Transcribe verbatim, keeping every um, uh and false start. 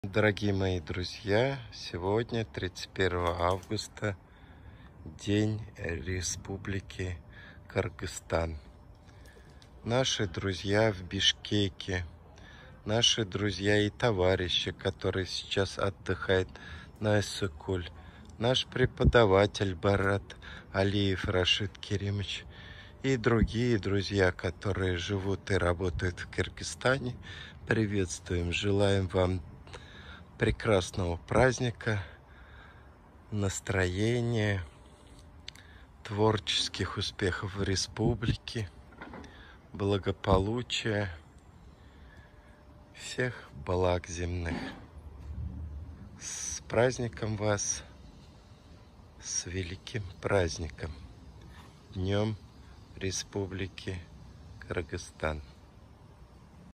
Дорогие мои друзья, сегодня тридцать первого августа, День Республики Кыргызстан. Наши друзья в Бишкеке, наши друзья и товарищи, которые сейчас отдыхают на Иссык-Куль, наш преподаватель Барат Алиев Рашид Керимович и другие друзья, которые живут и работают в Кыргызстане, приветствуем, желаем вам прекрасного праздника, настроения, творческих успехов в республике, благополучия, всех благ земных. С праздником вас, с великим праздником, Днем Республики Кыргызстан.